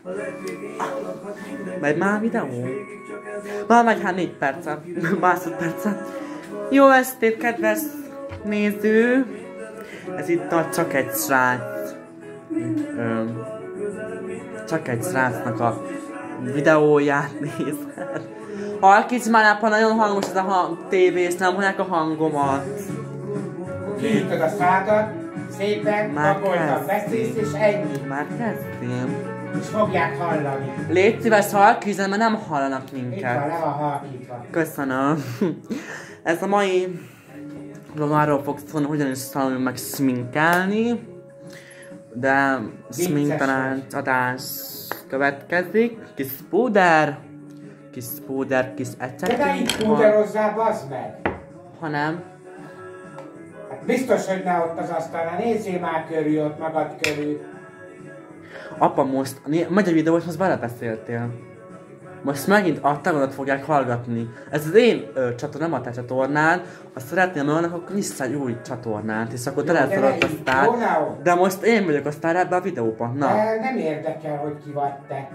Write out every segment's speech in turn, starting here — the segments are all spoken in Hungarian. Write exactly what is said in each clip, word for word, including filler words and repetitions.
Megy már a videó? Már megy hát négy percet, másodpercet. Jó estét, kedves néző! Ez itt a Csak egy srác. Ö, csak egy srácnak a videóját nézed. Halkíts már nápa, nagyon hangos ez a hang tévés, nem hallják a hangomat. Kiütöd a szádat, szépen, magoltan beszélsz és ennyi. Már kezdtem. És fogják hallani. Légy szíves, halkíts, mert nem hallanak Itt minket. van, le van halkítva. Köszönöm. Ez a mai vlog arról fog szólni, hogyan is tanulni meg sminkelni. De sminktanács adás következik. Kis púder. Kis púder, kis ecsetünk. De ne így púderozzál, bazd meg! Ha nem. Hát biztos, hogy ne ott az asztalra, nézzél már körül, ott magad körül. Apa, most megy a videó, és most belebeszéltél. Most megint a tagodat fogják hallgatni. Ez az én ö, csatornám, nem a te csatornád. Ha szeretném olyanak, akkor nyissz egy új csatornát, és akkor te leszel ott a sztár. De most én vagyok a sztár ebben a videóban. Na. De nem érdekel, hogy ki vagy te.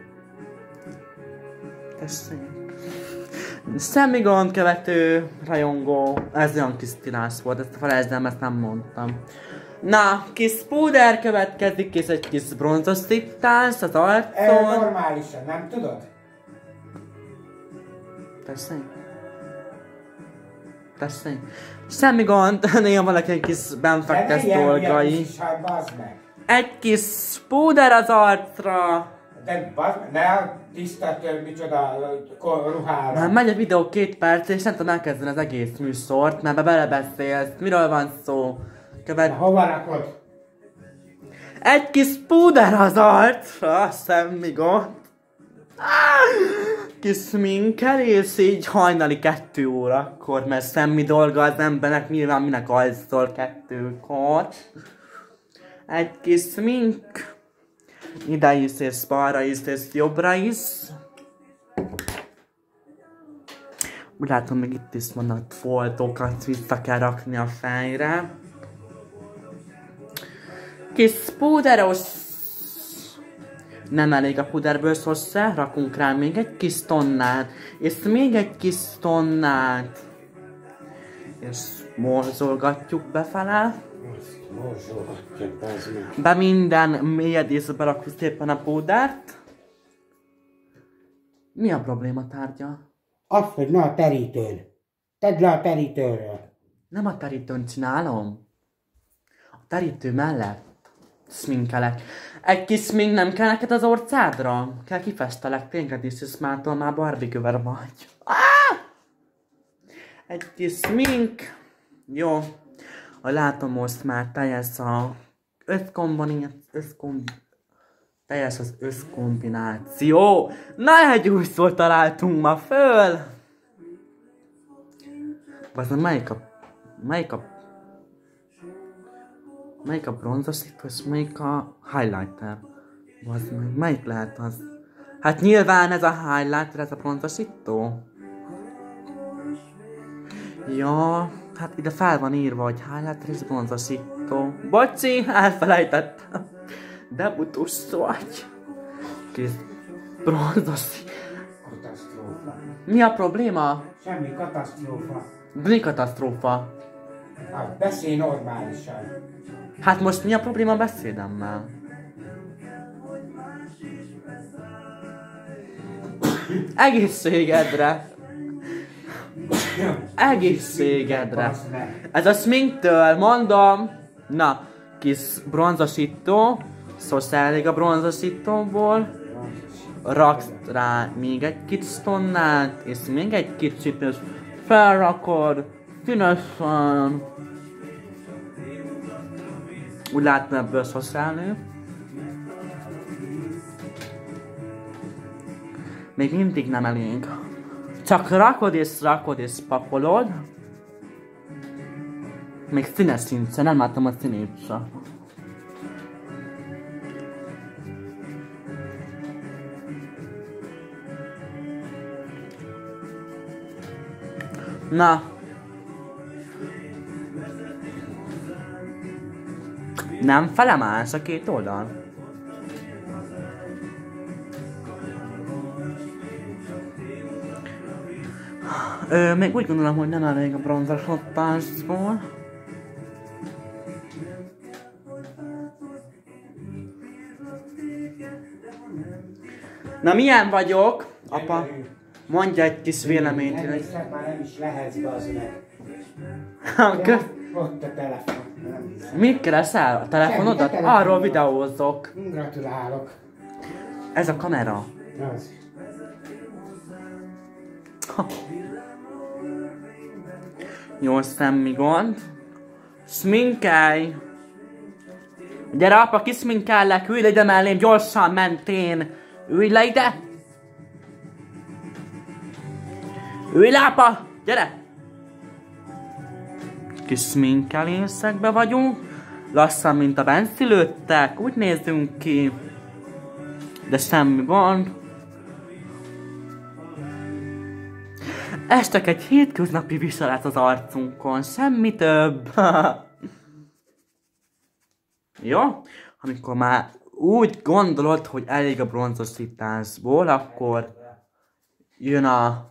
Tessék. Semmi gond, követő, rajongó. Ez olyan kis stilás volt, ezt felejtsd, ezt nem mondtam. Na, kis púder következik, és egy kis bronzosítás az arcon. E, normálisan, nem tudod? Tessék. Tessék. Semmi gond, néha valaki egy kis benfektes dolgai. Is, hát bazd meg. Egy kis púder az arcra. De bazd meg, ne tisztelt micsoda ruhára. Már megy a videó két perc, és nem tudom elkezdeni az egész műsort, mert be belebeszélsz. Miről van szó? Követ... Hova rakod? Egy kis púder az arcra, semmi gond. Kis sminkelés, így hajnali kettő órakor, mert semmi dolga az embernek, nyilván minek alszol kettőkor. Egy kis smink. Ide is, és balra is, és jobbra is. Úgy látom, még itt is vannak foltokat, vissza kell rakni a fejre. Kis púderos. Nem elég a puderből sose, rakunk rá még egy kis tonnát, és még egy kis tonnát. És morzsolgatjuk befele. Morzsolgatjuk, bazd meg. Be minden mélyedésbe berakjuk szépen a púdert. Mi a probléma tárgya? Az, hogy ne a terítőn. Tedd le a terítőről. Nem a terítőn csinálom. A terítő mellett sminkelek. Egy kis smink nem kell neked az orcádra? Kell kifestelek téged is, és mától már barbie-göver vagy. Ah! Egy kis smink. Jó. Ha látom, most már teljes a összkombináció. Összkomb... Teljes az összkombináció. Na, egy új szót találtunk ma föl. Bazdmeg, melyik a... Melyik a... Melyik a bronzosító, és melyik a highlighter? Bazdmeg, melyik lehet az? Hát nyilván ez a highlighter, ez a bronzosító. Ja, hát ide fel van írva, hogy highlighter és bronzosító. Bocsi, elfelejtettem. De butus vagy. Kis bronzosító. Katasztrófa. Mi a probléma? Semmi katasztrófa. Mi katasztrófa? Hát beszélj normálisan. Hát most mi a probléma a beszédemmel? Egészségedre! Egészségedre! Ez a sminktől, mondom! Na, kis bronzosító. Sose elég a bronzosítóból. Raksz rá még egy kis tonnát, és még egy kicsit, és felrakod. Színesen. Úgy láttam, ebből sose elő. Még mindig nem elég. Csak rakod és rakod és pakolod. Még színes sincsen, nem láttam a színét sem. Na. Nem felemás a két oldal? Ö, még úgy gondolom, hogy nem elég a bronzosodásból. Na milyen vagyok, apa? Mondja egy kis véleményt. Nem hiszem, már nem is lehetsz, bazd meg. Ott a telefon. Mit keresel? A telefonodat? Semmi, Arról videózok. Gratulálok. Ez a kamera. Az. Ha. Jó, semmi gond. Sminkelj! Gyere apa, kiszminkellek, ülj le ide mellém, gyorsan mentén! Ülj le ide! Ülj le apa! Gyere! Kis sminkelésekbe vagyunk. Lassan, mint a benszülöttek, úgy nézünk ki. De semmi gond. Estek egy hétköznapi viselet az arcunkon, semmi több. Jó? Amikor már úgy gondolod, hogy elég a bronzosításból, akkor jön a...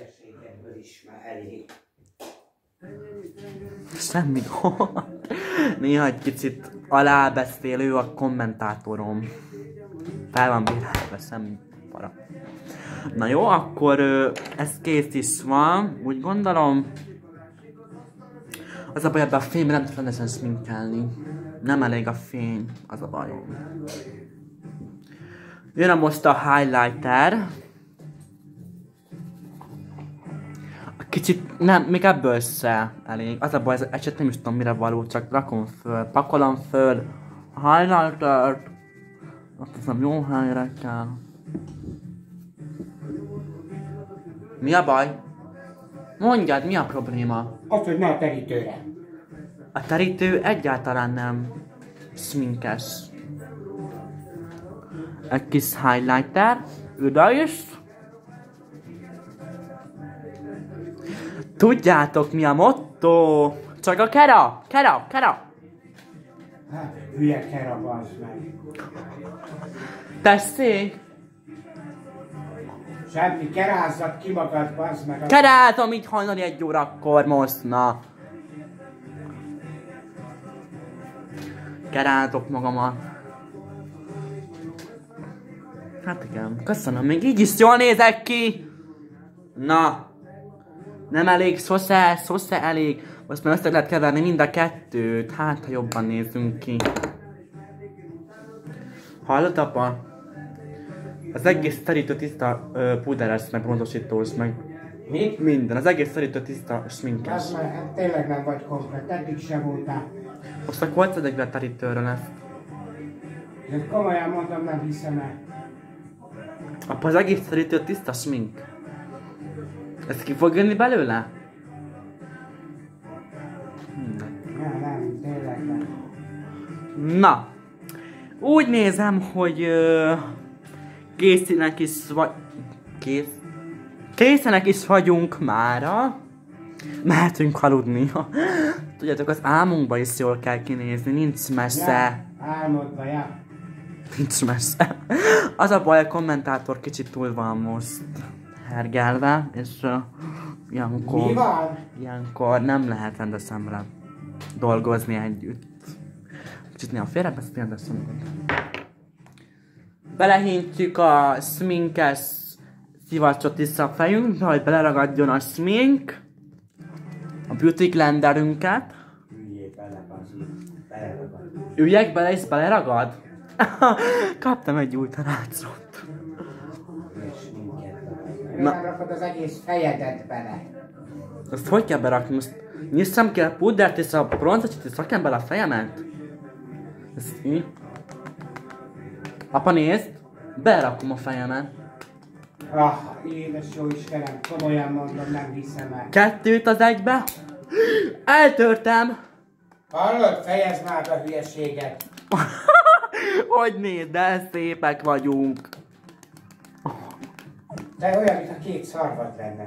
Semmi gond. Néha egy kicsit alábeszélő a kommentátorom. Fel van bírálva, semmi para. Na jó, akkor ez kész is van, úgy gondolom. Az a baj, ebben a fényben nem tud rendesen sminkelni. Nem elég a fény, az a bajom. Jön a most a highlighter. Kicsit, nem, még ebből se elég. Az a baj, ez eset nem is tudom mire való, csak rakom föl, pakolom föl a highlightert. Azt hiszem jó helyre kell. Mi a baj? Mondjad, mi a probléma? Az, hogy ne a terítőre. A terítő egyáltalán nem sminkes. Egy kis highlighter, oda is. Tudjátok mi a motto? Csak a kera, kera, kera. Hát, hülye kera, bazd meg. Tessék? Semmi, kerázzad ki magad, bazd meg. Kerázom így hajnali egy órakor most, na. Kerázok magamat. Hát igen, köszönöm, még így is jól nézek ki. Na. Nem elég, sose, sose elég. Most már össze lehet keverni mind a kettőt. Hát, ha jobban nézünk ki. Hallod, apa? Az egész terítő tiszta uh, púderes, meg bronzosítós, meg... Mi? Minden. Az egész terítő tiszta sminkes. Az már, hát tényleg nem vagy komplet, eddig sem voltál. Most akkor hogy szedek be a terítőről ezt? De komolyan mondom, nem hiszem el. Apa, az egész terítő tiszta smink. Ez ki fog jönni belőle? Nem, nem, tényleg nem. Na. Úgy nézem, hogy... Uh, készínek is vagy... Kész... Készenek is vagyunk mára. Mehetünk aludni. Tudjátok, az álmunkba is jól kell kinézni, nincs messze. Ja, álmodva, ja. Nincs messze. Az a baj, a kommentátor kicsit túl van most hergelve, és uh, ilyenkor... Mi van? Ilyenkor nem lehet rendesen vele dolgozni együtt. Kicsit néha félrebeszél, de szemben. Belehintjük a sminkes szivacsot is a fejünkbe, hogy beleragadjon a smink. A beauty blenderünket. Üljél bele, bazd meg. Beleragad. Üljek bele és beleragad? Kaptam egy új tanácsot. És minket bele. Berakod az egész fejedet bele. Azt hogy kell berakni? Most nyissam ki a pudert és a bronzocsit és rakjam bele a fejemet? Ezt így. Apa, nézd! Berakom a fejemet. Ah, édes jó Istenem, komolyan mondom, nem hiszem el. Kettőt az egybe. Eltörtem! Hallod? Fejezd már a hülyeséget. Hogy nézd, de szépek vagyunk. Te olyan, mint a két szarvad lenne.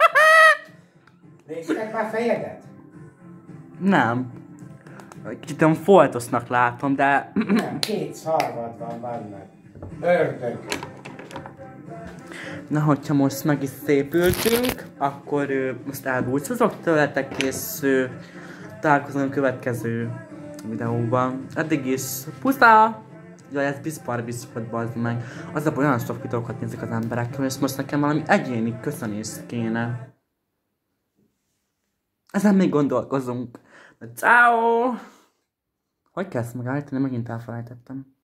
Néztek már fejedet? Nem. Kicsit olyan foltosnak látom, de... Nem, két szarvad van, van meg. Ördög. Na, hogyha most meg is szépültünk, akkor ö, most elbúcsúzok tőletek, és ö, találkozom a következő videóban. Eddig is puszta! Jaj, ez bizparbis volt, bazd meg. Az a baj, olyan sok videókat nézik az emberekkel, és most nekem valami egyéni köszönés kéne. Ezen még gondolkozunk. Na, ciao! Hogy kezd megállítani? Megint elfelejtettem.